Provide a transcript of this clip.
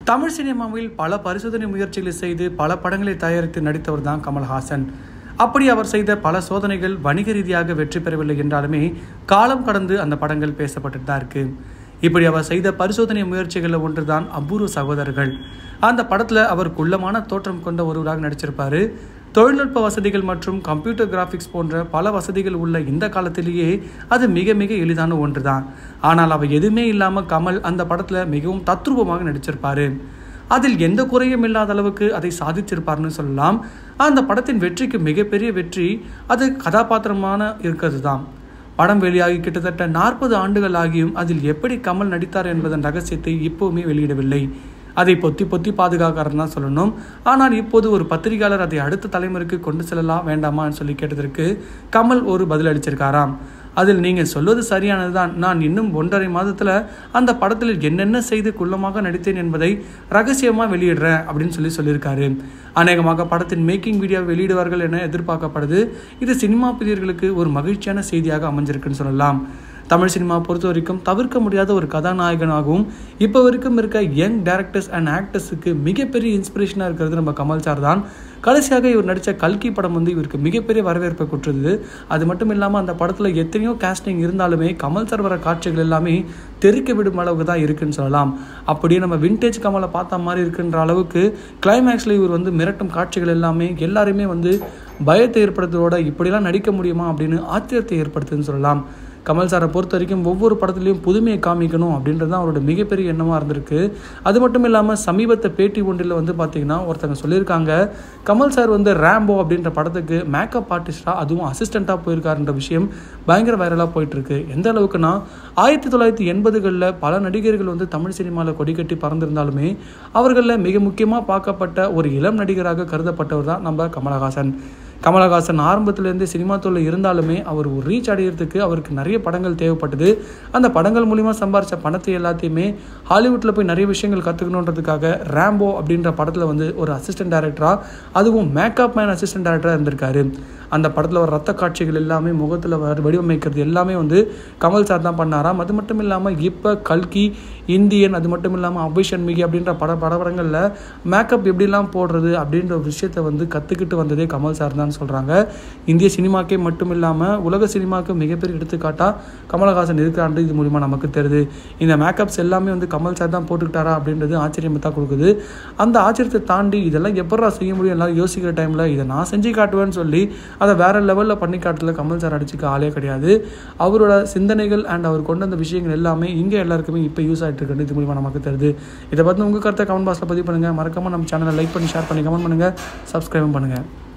தமிழ் சினிமாவில் பல பரிசோதனை முயற்சிகளை செய்து பல படங்களை தயாரித்து நடித்தவர் தான் கமல்ஹாசன். அப்படி அவர் செய்த பல சோதனைகள் வணிக ரீதியாக வெற்றி பெறவில்லை என்றாலுமே காலம் கடந்து அந்த படங்கள் பேசப்பட்டு தான் இருக்கு. இப்படி அவர் செய்த பரிசோதனை முயற்சிகளில் ஒன்று தான் அபூர்வ சகோதரர்கள். அந்த படத்தில் அவர் குள்ளமான தோற்றம் கொண்ட ஒருவராக நடிச்சிருப்பார். தொழில்நுட்ப வசதிகள் மற்றும் கம்ப்யூட்டர் கிராஃபிக்ஸ் போன்ற பல வசதிகள் உள்ள இந்த காலத்திலேயே அது மிக மிக எளிதான ஒன்று தான். ஆனால் அவர் எதுவுமே இல்லாமல் கமல் அந்த படத்தில் மிகவும் தத்ரூபமாக நடிச்சிருப்பார். அதில் எந்த குறையும் இல்லாத அளவுக்கு அதை சாதிச்சிருப்பார்னு சொல்லலாம். அந்த படத்தின் வெற்றிக்கு மிகப்பெரிய வெற்றி அது கதாபாத்திரமான இருக்கிறது தான். படம் வெளியாகி கிட்டத்தட்ட 40 ஆண்டுகள் ஆகியும் அதில் எப்படி கமல் நடித்தார் என்பதன் ரகசியத்தை இப்போவுமே வெளியிடவில்லை. அதை பொத்தி பொத்தி பாதுகாக்கிறன்னு தான் சொல்லணும். ஆனால் இப்போது ஒரு பத்திரிகையாளர் அதை அடுத்த தலைமுறைக்கு கொண்டு செல்லலாம் வேண்டாமான்னு சொல்லி கேட்டதற்கு கமல் ஒரு பதில் அளிச்சிருக்காராம். அதில் நீங்கள் சொல்வது சரியானது தான். நான் இன்னும் 1.5 மாதத்தில் அந்த படத்தில் என்னென்ன செய்து குள்ளமாக நடித்தேன் என்பதை ரகசியமாக வெளியிடுறேன் அப்படின்னு சொல்லியிருக்காரு. அநேகமாக படத்தின் மேக்கிங் வீடியோ வெளியிடுவார்கள் என எதிர்பார்க்கப்படுது. இது சினிமா பிரியர்களுக்கு ஒரு மகிழ்ச்சியான செய்தியாக அமைஞ்சிருக்குன்னு சொல்லலாம். தமிழ் சினிமா பொறுத்த வரைக்கும் தவிர்க்க முடியாத ஒரு கதாநாயகனாகவும் இப்போ வரைக்கும் இருக்க யங் டைரக்டர்ஸ் அண்ட் ஆக்டர்ஸுக்கு மிகப்பெரிய இன்ஸ்பிரேஷனாக இருக்கிறது நம்ம கமல் சார் தான். கடைசியாக இவர் நடித்த கல்கி படம் இவருக்கு மிகப்பெரிய வரவேற்பை கொடுத்தது. அது மட்டும் இல்லாமல் அந்த படத்தில் எத்தனையோ காஸ்டிங் இருந்தாலுமே கமல் சார் வர காட்சிகள் எல்லாமே தெறிக்க விடும் அளவுக்கு தான் இருக்குன்னு சொல்லலாம். அப்படியே நம்ம விண்டேஜ் கமலை பார்த்த மாதிரி இருக்குன்ற அளவுக்கு கிளைமேக்ஸில் இவர் மிரட்டும் காட்சிகள் எல்லாமே எல்லாருமே பயத்தை ஏற்படுத்துவதோட இப்படிலாம் நடிக்க முடியுமா அப்படின்னு ஆச்சரியத்தை ஏற்படுத்துதுன்னு சொல்லலாம். கமல் சாரை பொறுத்த வரைக்கும் ஒவ்வொரு படத்துலையும் புதுமையை காமிக்கணும் அப்படின்றது தான் அவரோட மிகப்பெரிய எண்ணமாக இருந்திருக்கு. அது மட்டும் இல்லாமல் சமீபத்தை பேட்டி ஒன்றில் பார்த்தீங்கன்னா ஒருத்தங்க சொல்லியிருக்காங்க, கமல் சார் ரேம்போ அப்படின்ற படத்துக்கு மேக்கப் ஆர்டிஸ்டாக அதுவும் அசிஸ்டண்ட்டாக போயிருக்காருன்ற விஷயம் பயங்கர வைரலாக போயிட்டுருக்கு. எந்த அளவுக்குன்னா 1980களில் பல நடிகர்கள் தமிழ் சினிமாவில் கொடிக்கட்டி பறந்திருந்தாலுமே அவர்களில் மிக முக்கியமாக பார்க்கப்பட்ட ஒரு இளம் நடிகராக கருதப்பட்டவர் தான் நம்ம கமலஹாசன் ஆரம்பத்திலேருந்து சினிமா தொழில் இருந்தாலுமே அவர் ஒரு ரீச் அடைகிறதுக்கு அவருக்கு நிறைய படங்கள் தேவைப்பட்டது. அந்த படங்கள் மூலிமா சம்பாரித்த பணத்தை எல்லாத்தையுமே ஹாலிவுட்டில் போய் நிறைய விஷயங்கள் கற்றுக்கணுன்றதுக்காக ரேம்போ அப்படின்ற படத்தில் ஒரு அசிஸ்டன்ட் டைரக்டராக அதுவும் மேக்கப் மேன் அசிஸ்டன்ட் டைரக்டராக இருந்திருக்காரு. அந்த படத்தில் ஒரு ரத்த காட்சிகள் எல்லாமே முகத்தில் வடிவமைக்கிறது எல்லாமே கமல் சார் தான் பண்ணாராம். அது மட்டும் இல்லாமல் இப்போ கல்கி, இந்தியன், அது மட்டும் இல்லாமல் அபிஷன் மிகி அப்படின்ற படங்களில் மேக்கப் எப்படிலாம் போடுறது அப்படின்ற ஒரு விஷயத்தை கற்றுக்கிட்டு வந்ததே கமல் சார் தான் சொல்கிறாங்க. இந்திய சினிமாக்கே மட்டும் இல்லாமல் உலக சினிமாவுக்கு மிகப்பெரிய எடுத்துக்காட்டாக கமலஹாசன் இருக்கிறாண்டு இது மூலிமா நமக்கு தெரியுது. இந்த மேக்கப்ஸ் எல்லாமே கமல் சார் தான் போட்டுக்கிட்டாரா அப்படின்றது ஆச்சரியத்தை தான் கொடுக்குது. அந்த ஆச்சரியத்தை தாண்டி இதெல்லாம் எப்படா செய்ய முடியும் எல்லாரும் யோசிக்கிற டைமில் இதை நான் செஞ்சு காட்டுவேன்னு சொல்லி அதை வேறு லெவலில் பண்ணி காட்டுல கமல் சார் அடிச்சுக்க ஆளே கிடையாது. அவரோட சிந்தனைகள் அண்ட் அவர் கொண்டு வந்த விஷயங்கள் எல்லாமே இங்கே எல்லாருக்குமே இப்போ யூஸ் ஆகிட்டு இருக்குன்னு இது மூலிமா நமக்கு தெரியுது. இதை பற்றி உங்கள் கருத்தை கமெண்ட் பாக்ஸில் பதிவு பண்ணுங்கள். மறக்காமல் நம்ம சேனலை லைக் பண்ணி ஷேர் பண்ணி கமெண்ட் பண்ணுங்கள், சப்ஸ்கிரைபும் பண்ணுங்கள்.